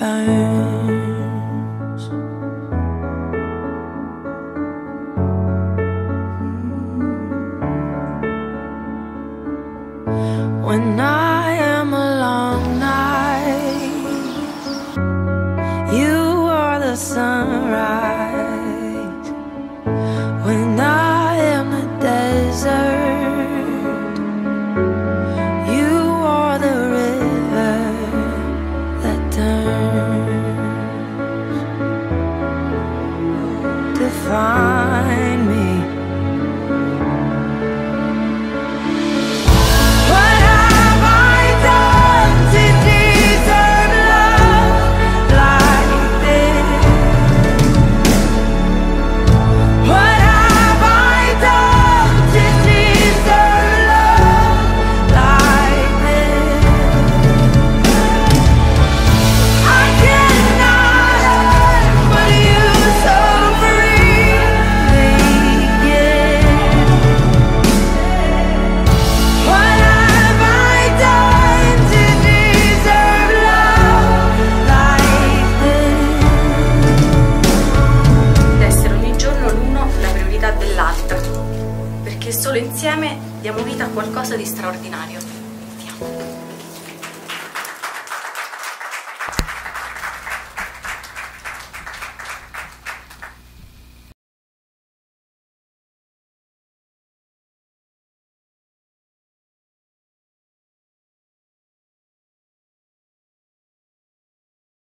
burns. When I am a long night, you are the sunrise. When I am the desert, you are the river that turns to find me. Perché solo insieme diamo vita a qualcosa di straordinario.